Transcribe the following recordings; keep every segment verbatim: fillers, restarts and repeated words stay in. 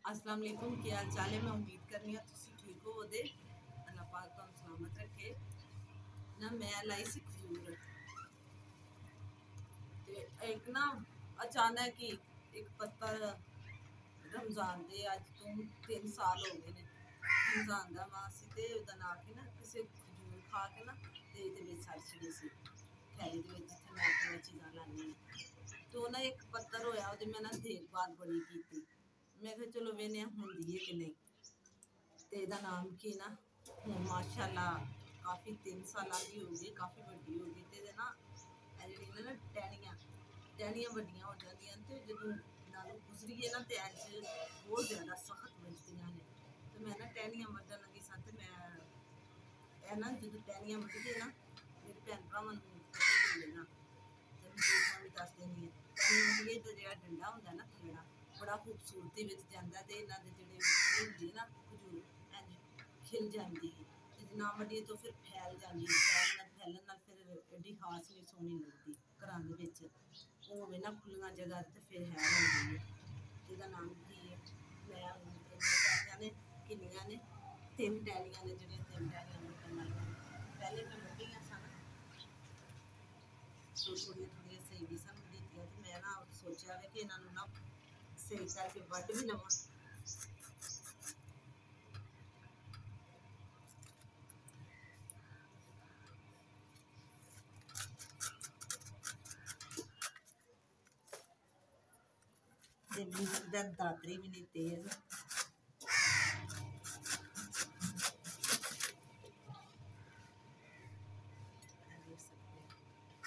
अस्सलाम वालेकुम, क्या हाल चाल है। मैं उम्मीद करनी हाँ तुसी ठीक हो दे। अल्लाह पाक तुहानू सलामत रखे ना। मैं लाई सी खजूर ते एक ना अचानक ही एक पत्ता रमजान दे अज तो तीन साल हो गए ने रमजान दा मास सी ते ओदा ना के ना किसे खजूर खा के ना ते इहदे विच सड़ छड़ी सी थैली दे विच जित्थे मैं अपनी चीज़ां लानी तो ना एक पत्तर होया ओहदी मैं ना देखभाल बड़ी कीती। मैं कहा चलो वेने होंदी है कि नहीं ते एहदा नाम की ना हुण माशाअल्लाह काफ़ी तीन साल की हो गई, काफ़ी वड्डी हो गई ते ना जेहड़ियां ने ना टहनियां टहनियां वड्डियां हो जांदियां ते जदों नालों गुजरीए ना ते अज बहुत ज़्यादा सख्त वजदियां ने ते मैं ना टहनियां वड्डन लगी सा ते मैं ए ना जदों टहनियां वड्डदे ना मेरे भैन भरावां नूं पता चलेगा ते मैं भी दस देनी है। टहनियां वड्डिए दा जेहड़ा डंडा हुंदा ना थल्लड़ा बड़ा खूबसूरती विच जांदा ते इन्हां दे जेहड़े होंदे ना खजूर इंज खिल जांदी है ते ना वड्डिए तो फिर फैल जांदी है। फैलन फैलन नाल फिर एड्डी खास नहीं सोहनी लगदी घरां दे विच होवे ना खुल्लियां जगह ते फिर है होंदी है। एहदा नाम की है मैं टहनियां ने किन्नियां ने तिन टहनियां ने जेहड़ियां तिन टहनियां वड्डन वालियां पैहले मैं वड्डियां सन तो थोड़ियां थोड़ियां सही भी सन दित्तियां ते मैं ना सोचा वे कि इन्हां नूं ना सही करके वड्ड भी लवां। ते मेरी दातरी भी नहीं तेज देख सकते हैं।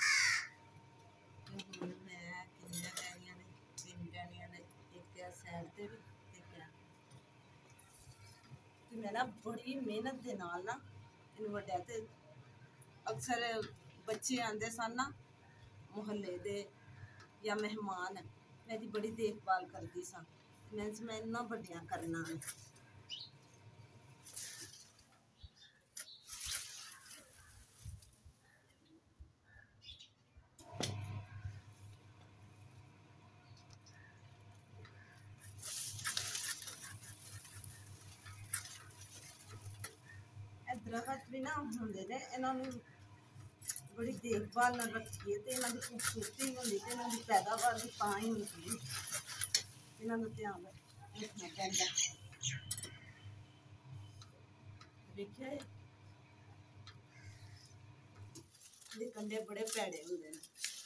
हुण मैं किन्नियां टहनियां ने तिन टहनियां ने एक है साइड ते भी एक है ते मैं ना बड़ी मेहनत दे नाल ना इनू वड्डा ते अक्सर बच्चे आंदे सन ना मुहल्ले दे या मेहमान मैं दी बड़ी देखभाल करदी सां मैं मैं इन्ना वड्डियां करना है। दरखत भी ना होंदे ने इन्हां नूं बड़ी देखभाल नाल रखिए ते इन्हां दी खूबसूरती होंदी ते इन्हां दी पैदावार भी तां ही होंदी है। इन्हां दा ध्यान रखना पैंदा दिक्खेआ इहदे कंडे बड़े भैड़े होंदे ने।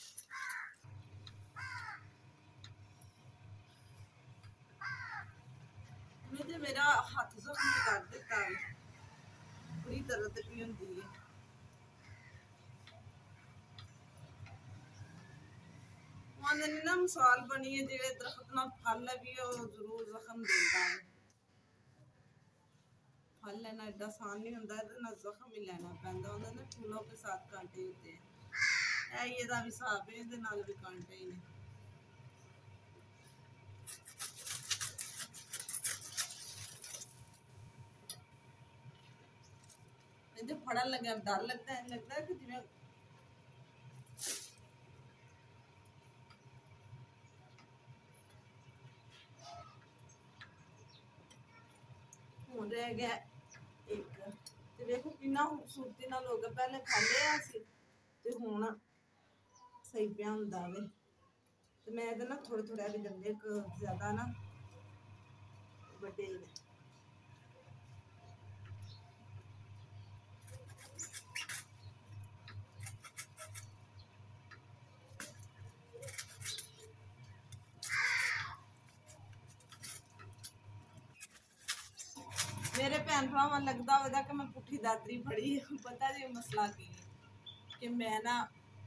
मैं ते मेरा हत्थ जख्मी कर दित्ता बड़ी दर्द भी होंदी है। आंदे ने ना मिसाल बनी है जेहड़े दरखत नाल फल भी ओह जरूर जख्म देंदा है। फल लेना एड्डा आसान नहीं होंदा एहदे नाल जख्म ही लेना पैंदा होंदा ना। फूलों के साथ कांटे होते हैं ऐ एहदा भी हिसाब है एहदे नाल भी कांटे ही ने। मुझे फड़न लगे डर लगता है लगता है कि जिवें हुण रह गया एक ते देखो किन्ना खूबसूरती नाल हो गया। पहले फैलिया सी ते हुण सही पिया हुंदा वे ते मैं इहदे ना थोड़े थोड़े अभी डंडे ज्यादा ना वड्डे ही ने। मेरे भैन भरावां लगदा होगा कि मैं पुट्ठी दातरी फड़ी है। पता जी मसला की है कि मैं ना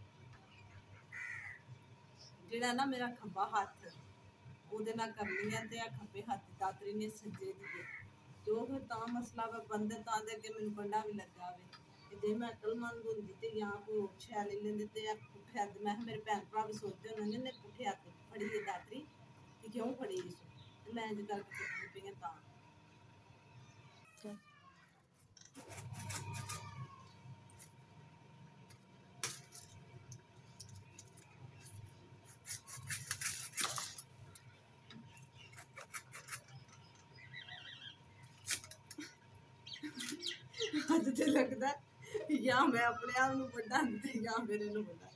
जेहड़ा ना मेरा खब्बा हत्थ ओहदे नाल करनी है ते खब्बे हत्थ दातरी ने सज्जे दी है ते ओह फिर तां मसला वे बंदे तां दे अग्गे मैनूं कंडा भी लग्गा वे ते जे मैं अकलमंद होंदी ते जां कोई शैल लेई लैंदे ते पुट्ठे हत्थ मैं मेरे भैन भरा भी सोचदे होने ने पुट्ठे हत्थ फड़ी है दातरी ते क्यों फड़ी इस ते मैं इंज करके पुट्टदी पई आं तां। लगता या मैं अपने आप को बढ़ा या मेरे को बढ़ा।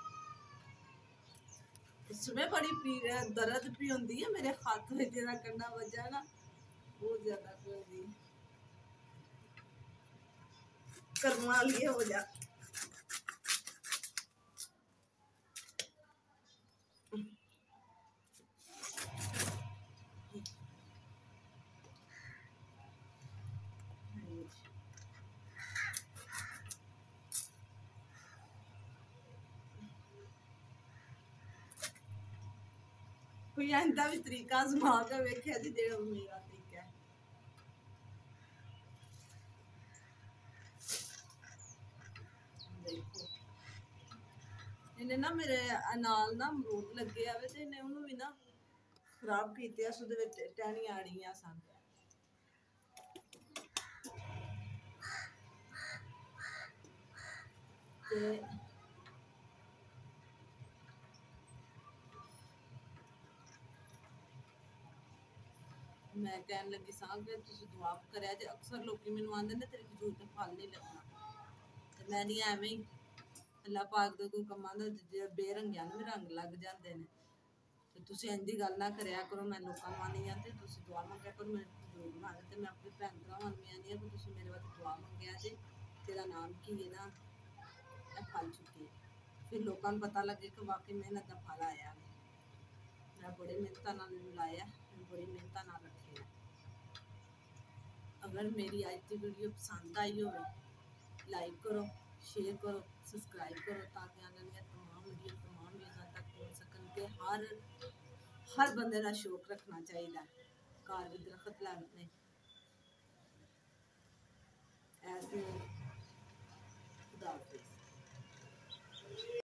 इसमें बड़ी पीड़ है, दर्द भी होती है मेरे हाथ में, तेरा करना बजा ना बहुत ज्यादा कर दी करवा लिए हो जा। कोई इंदा भी तरीका आजमा के वेख्या जी जेड़ा मेरा तरीका है। देखो इन्हें ना मेरे नाल ना अमरूद लगे आवे ते इन्हें उन्होंने भी ना खराब कीते अस उहदे विच टहनियां आड़ियां सन ते मैं कहन लगी सा कि तुसीं दुआ करेआ जे। अक्सर लोग मैनूं आंदे ने तेरे खजूर ते फल नहीं लगना ते मैं नहीं एवें ही अल्लाह पाक दे कोई कम्मां दा जे बेरंगियां नूं भी रंग लग जांदे ने ते तुसीं इंज दी गल्ल ना करेआ करो। मैं लोकां नूं आनी आं ते तुसीं दुआ मंगेआ करो मैं खजूर बनाने ते मैं अपने भैन भरावां नूं भी आनी आं कि तुसीं मेरे वास्ते दुआ मंगेआ जे तेरा नाम की है ना ए फल चुके फिर लोकां नूं पता लगे कि वाकई मेहनत दा फल आया। मैं बड़ी मेहनत नाल लाया, मैं बड़ी मेहनत नाल रखे। अगर मेरी आज की वीडियो पसंद आई हो लाइक करो, शेयर करो, सब्सक्राइब करो ताकि आने वाली तमाम वीडियो तमाम न्यूज़ां तक पहुँच सकन। कि हर हर बंदे का शौक रखना चाहिए घर भी दरख्त लाने ऐसे खुदा हाफिज़।